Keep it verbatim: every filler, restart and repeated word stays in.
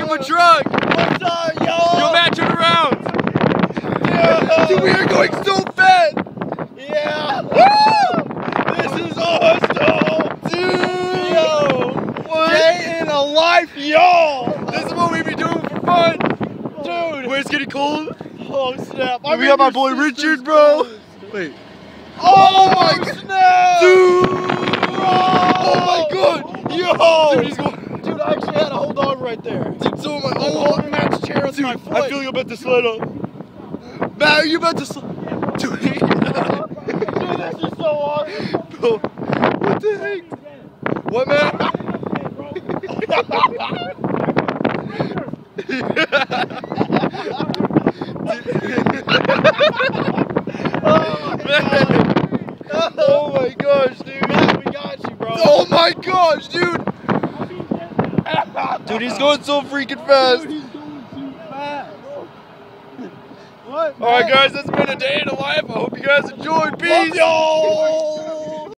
of a truck. What's up, yo? Yo, Matt, turn around. Yeah. Dude, we are going so fast. Yeah. Woo! This is awesome. Dude. Yo. What? Day in a life, yo. This is what we be doing for fun. Dude. Wait, it's getting cold. Oh, snap. We got my boy Richard, bro. Wait. Oh, my snap. Dude. Bro. Oh, my God. Yo. Dude, he's going. Dude, I actually had to hold on right there. Dude, so am I. I'm Oh, holding Matt's chair with dude, my foot. I feel you about to slide up. Matt, are you about to slide? Dude, Dude, this is so awesome. bro, what the heck? What, man? Oh my gosh, dude. Matt, we got you, bro. Oh my gosh, dude. Dude, he's going so freaking fast. Dude, he's going too fast. What? Alright guys, that's been a day in the life. I hope you guys enjoyed. Peace. Yo!